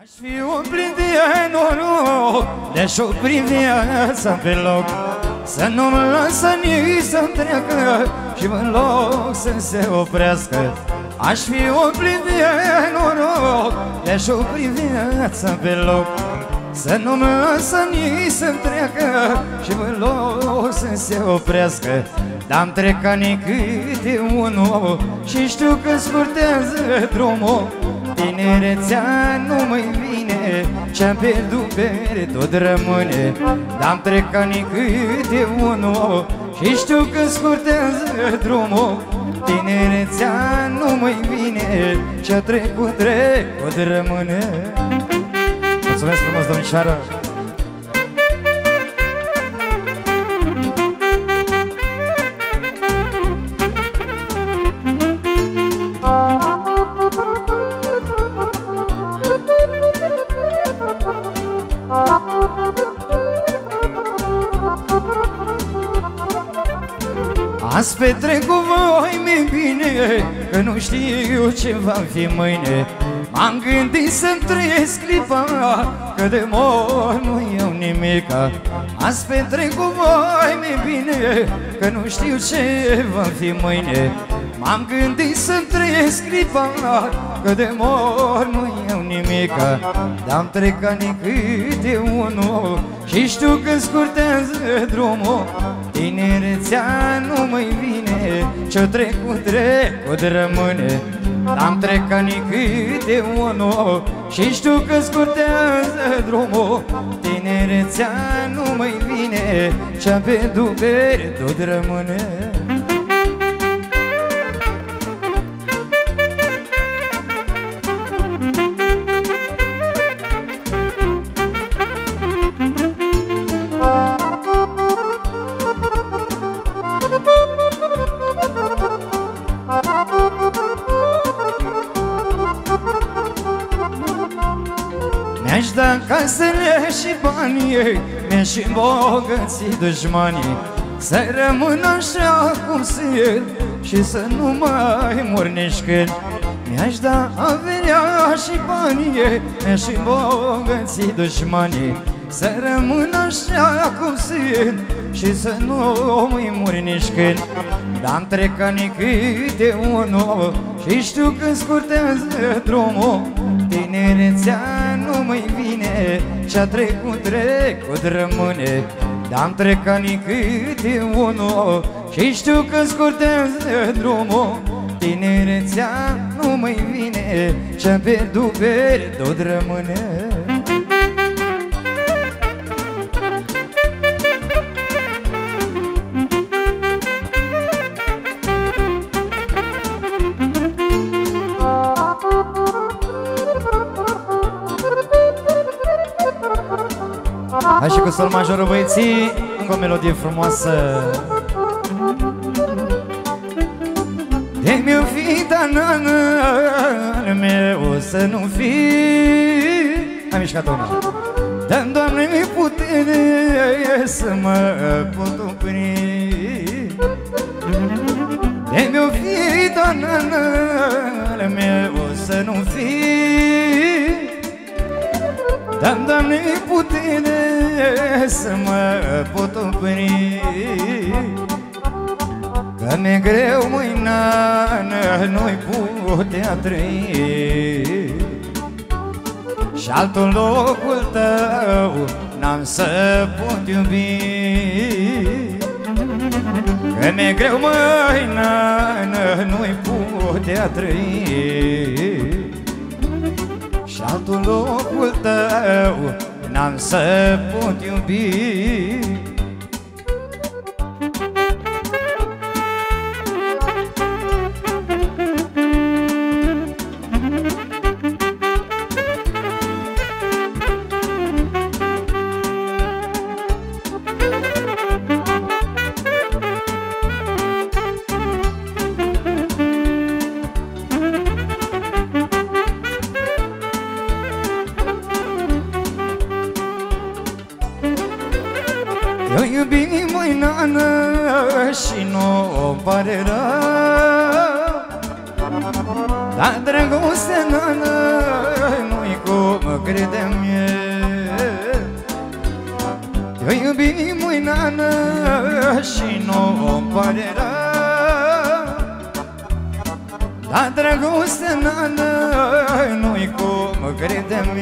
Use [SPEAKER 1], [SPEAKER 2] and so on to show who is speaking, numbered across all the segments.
[SPEAKER 1] Aș fi umplit de noroc, de-aș opri viața pe loc, să nu-mi lasă nici să-mi treacă și în loc să se oprească. Aș fi umplit de noroc, de-aș opri viața pe loc, să nu-mi lasă nici să-mi treacă și în loc să se oprească. Dar-mi trec anii câte unul și știu că scurtează drumul. Tinerețea nu mai vine, ce-am pierdut pe tot rămâne. Dar-mi trec anii câte unul și știu că scurtează drumul. Tinerețea nu mai vine, ce-a trecut rămâne. Mulțumesc frumos, domnișoară! Azi petrec cu voi mi bine, că nu știu ce va fi mâine. M-am gândit să-mi trăiesc clipa, că de mor nu iau nimica. Azi petrec cu voi mi bine, că nu știu ce va fi mâine. M-am gândit să-mi trăiesc clipa, că de mor nu iau nimica. Dar-mi trec anii câte unul și știu că scurtează drumul. Tinerețea nu mai vine, ce-o trecut rămâne. Dar-mi trec anii câte unul și știu că scurtează drumul. Tinerețea nu mai vine, ce-a pierdut tot rămâne. Mi-aș da casele și banii, mi-aș îmbogăți dușmanii, să rămân așa cum sunt și să nu mai mor nici când. Mi-aș da averea și banii, mi-aș îmbogăți dușmanii, să rămân așa cum sunt și să nu mai mor nici când. Dar-mi trec anii câte unul și știu că scurtează drumul. Tinerețea nu mai vine, ce-a trecut rămâne. Dar-mi trec anii câte unul și știu că scurtează drumul. Tinerețea nu mai vine, ce-a pierdut tot rămâne. Hai și cu sol majorul, băieții, încă o melodie frumoasă. De mi-o fi dananul meu să nu fi. Hai mișcat-o una. Dă-mi, Doamne, putere să mă pot opri. De mi-o fi dananul meu să nu fi. Dă-mi, Doamne, putere să mă pot opri. Că mi-e greu mâine, nu-i putea trăi și altul locul tău n-am să pot iubi. Că mi-e greu mâine, nu-i putea trăi și altul locul tău n-am să pot iubi. Eu iubi măi nană și nu-o pare rău, dar dragostea nană nu-i cum crede-mi. Eu iubim mâinană și nu-mi pare rău, dar dragostea nană nu-i cum crede-mi.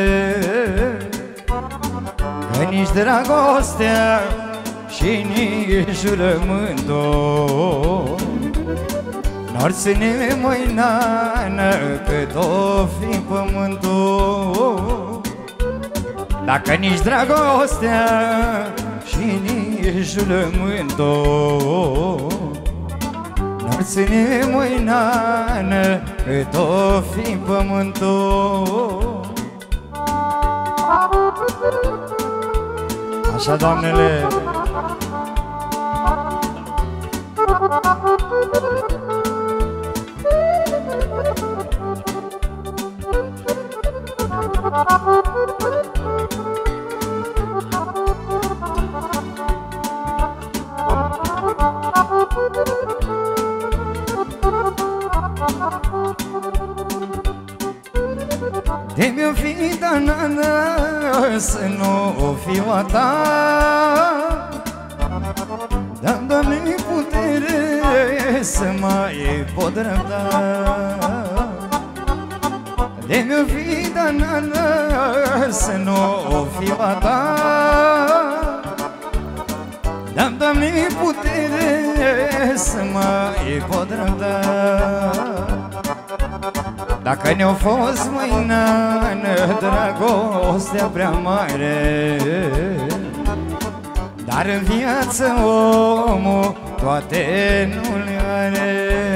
[SPEAKER 1] Că nici dragostea și nici jurământul n-or ține mâinană cât o fi pământul. Dacă nici dragostea și nici jurământul n-or ține mâinană cât o fi pământul. Așa, doamnele. De mi-o fi danană să nu fiu a ta, dar Doamne putere să mai pot răbda. De mi-o fi danană să nu fiu a ta, dar Doamne putere să mai pot răbda. Dacă ne-o fost mâinană dragostea prea mare, dar în viață omul toate nu le are.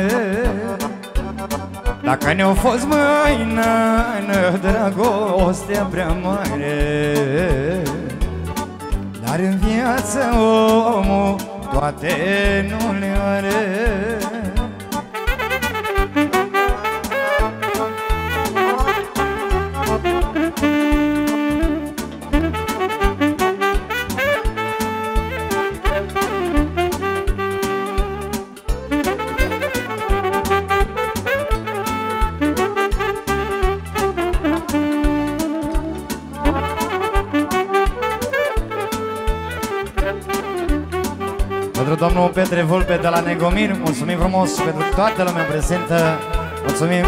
[SPEAKER 1] Dacă ne-o fost mâinană dragostea prea mare, dar în viață omul toate nu le are. Pentru domnul Petre Vulpe de la Negomir, mulțumim frumos și pentru toată lumea prezentă. Mulțumim!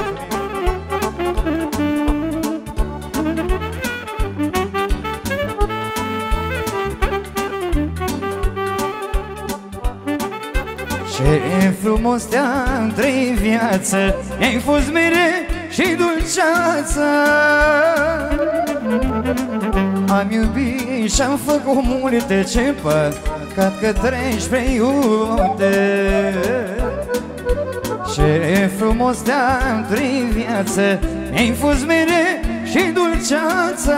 [SPEAKER 1] Ce frumos te-am trăit viață, mi-ai fost mere și dulceață. Am iubit și-am făcut multe ce păcat că treci spre iute. Ce frumos te-am trăit viață, mi-ai fost mere și dulceață.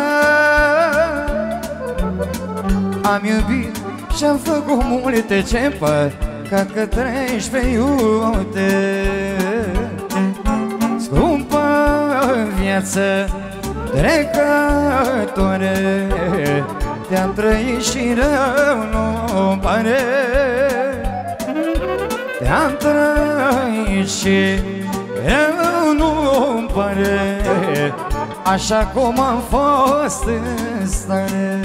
[SPEAKER 1] Am iubit și-am făcut multe ce păcat că treci spre iute. Scumpă viață trecătoare, te-am trăit și rău nu-mi pare. Te-am trăit și rău nu-mi pare, așa cum am fost în stare.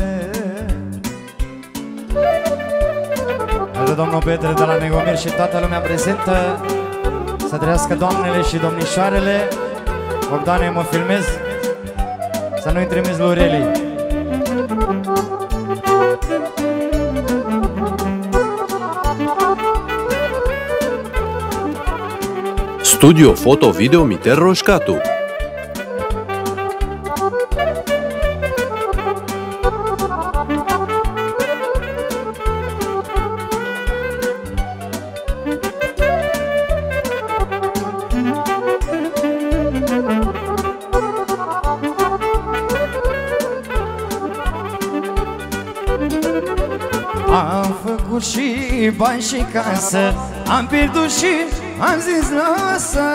[SPEAKER 1] Domnul Petre de la Negomir și toată lumea prezentă, să trăiască doamnele și domnișoarele. Bogdane, mă filmez, să nu-i trimis Lurelii.
[SPEAKER 2] Studio Foto Video Miter Roșcatu.
[SPEAKER 1] Am făcut și bani și casă, am pierdut și am zis lasă.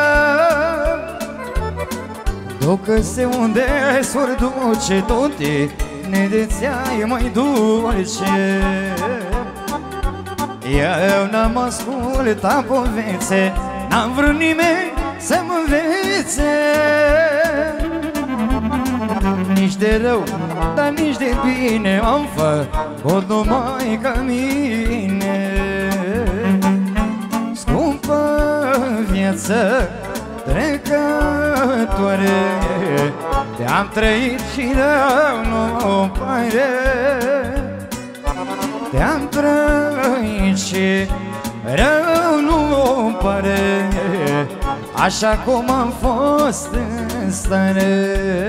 [SPEAKER 1] Ducă-se unde s-or duce, toate nedețea e mai dulce. Eu n-am ascultat povețe, n-am vrut nimeni să mă învețe. nici de rău, dar nici de bine am făcut numai ca mine. Scumpă viață trecătoare, te-am trăit și rău nu-mi pare. Te-am trăit și rău nu-mi pare, așa cum am fost în stare.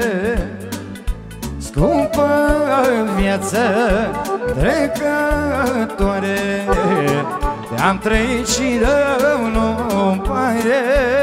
[SPEAKER 1] Scumpă viață trecătoare, te-am trăit și rău nu-mi pare.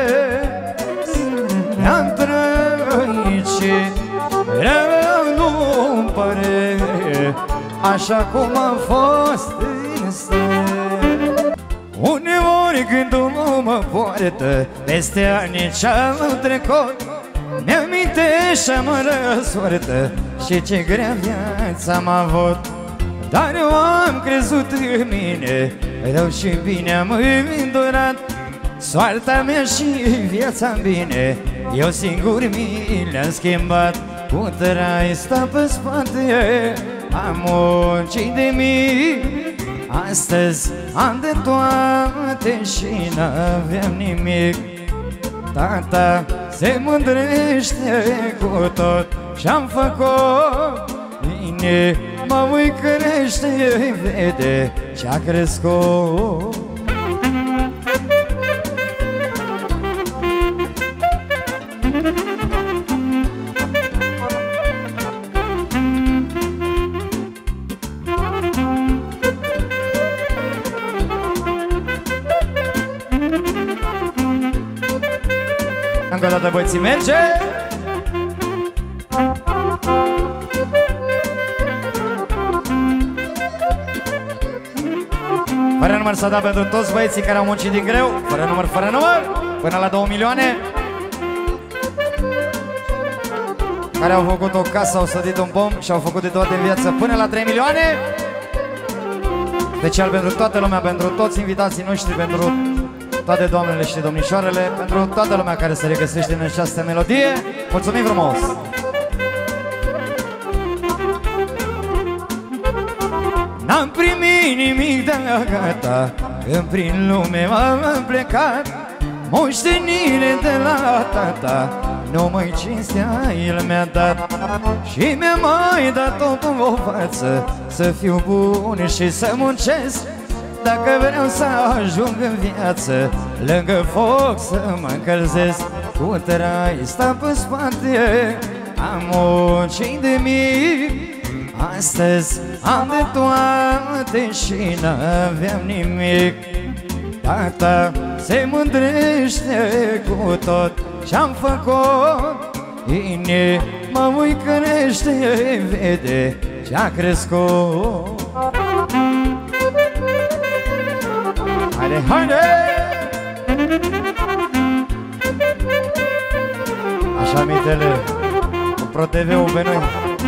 [SPEAKER 1] Te-am trăit și rău nu-mi pare, așa cum am fost în stare. Uneori când omul mă poartă peste ani ce-am trecut, mi-amintește și mă răsoartă și ce grea viață am avut. Dar eu am crezut în mine, rău și bine am îndurat. Soarta mea și viața-n bine, eu singur mi le-am schimbat. Cu trai sta pe spate, am muncit de mii. Astăzi am de toate și n-aveam nimic. Tata se mândrește cu tot și-am făcut. Bine mă voi crește, vede ce-a crescut. Încă o dată, băieții, merge! Fără număr s-a dat pentru toți băieții care au muncit din greu. Fără număr, până la 2 milioane. Care au făcut o casă, au sădit un pom și au făcut de toate în viață până la 3 milioane. Special pentru toată lumea, pentru toți invitații noștri, pentru toate doamnele și domnișoarele, pentru toată lumea care se regăsește în această melodie. Mulțumim frumos! N-am primit nimic de gata, când prin lume m-am plecat. Moștenire de la tata, numai cinstea el mi-a dat. Și mi-a mai dat tot o față, să fiu bun și să muncesc. Dacă vreau să ajung în viață, lângă foc să mă încălzesc. Cu trai sta pe spate, am muncit de mic. Astăzi am de toate și n-aveam nimic. Tata se mândrește cu tot și-am făcut. Inima voi crește, vede ce-a crescut. Haide, haide! Așa, mitele, cu ProTV-ul pe noi.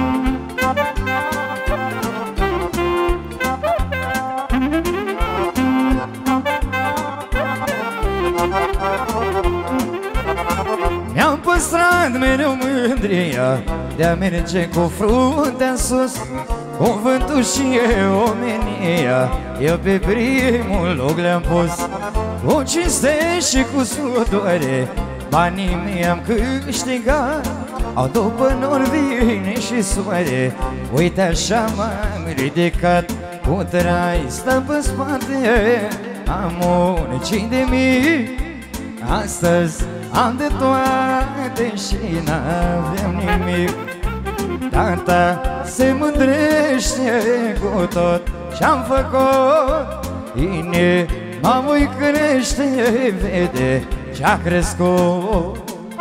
[SPEAKER 1] Mi-am păstrat mereu mândria de a merge cu fruntea sus. Cuvântul și omenia, eu pe primul loc le-am pus. Cu cinste și cu sudoare, banii mi-am câștigat. Au după nori vine și soare, uite așa m-am ridicat. Cu trai stă pe spate, am muncit de mic. Astăzi am de toate și n-aveam nimic. Tata se mândrește cu tot și-am făcut. Inima voi crește, vede ce-a crescut.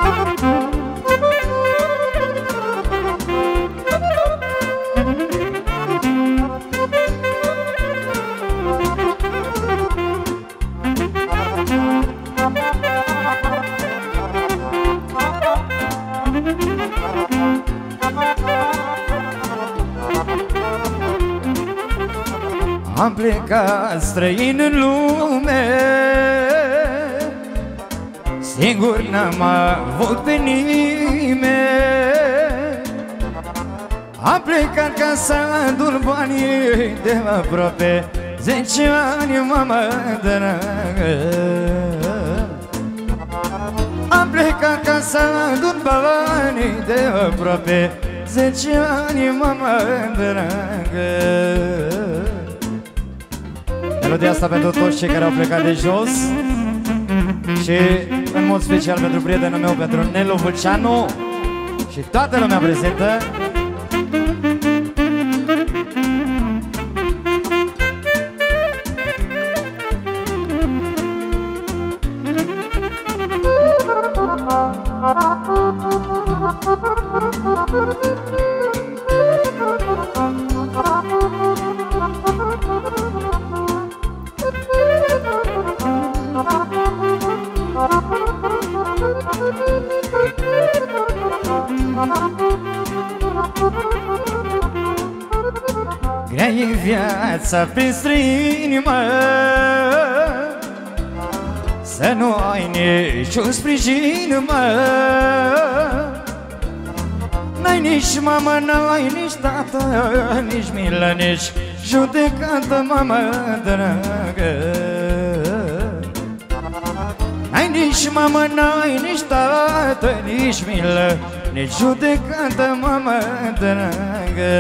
[SPEAKER 1] Am plecat străin în lume, singur n-am avut pe nimeni. Am plecat ca să adun banii de aproape 10 ani, mama dragă. Am plecat ca să adun banii de aproape 10 ani, mama dragă. Melodia asta pentru toți cei care au plecat de jos și în mod special pentru prietenul meu, pentru Nelu Vâlceanu și toată lumea prezentă. Grea-i viața pe străini, mă, să nu ai niciun sprijin, mă. N-ai nici mamă, n-ai nici tată, nici milă, nici judecată, mamă dragă. N-ai nici mamă, n-ai nici tată, nici milă, nici judecată, mamă dragă.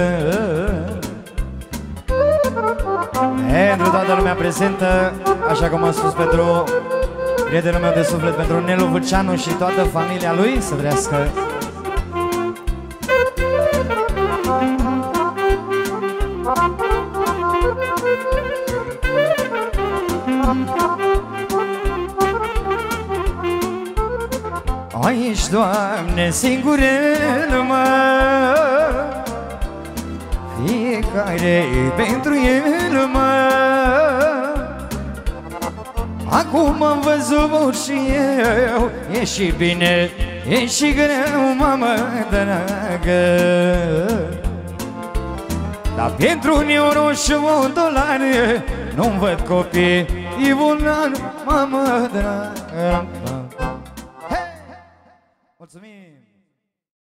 [SPEAKER 1] Pentru toată lumea prezentă, așa cum am spus, pentru prietenul meu de suflet, pentru Nelu Vâlceanu și toată familia lui, să trăiască. Aici, Doamne, singurel, mă, fiecare pentru el, mă. Acum am văzut și eu, e și bine, e și greu, mamă dragă. Dar pentru un euro și $1 nu-mi văd copii, e volan, mamă dragă. Mulțumim!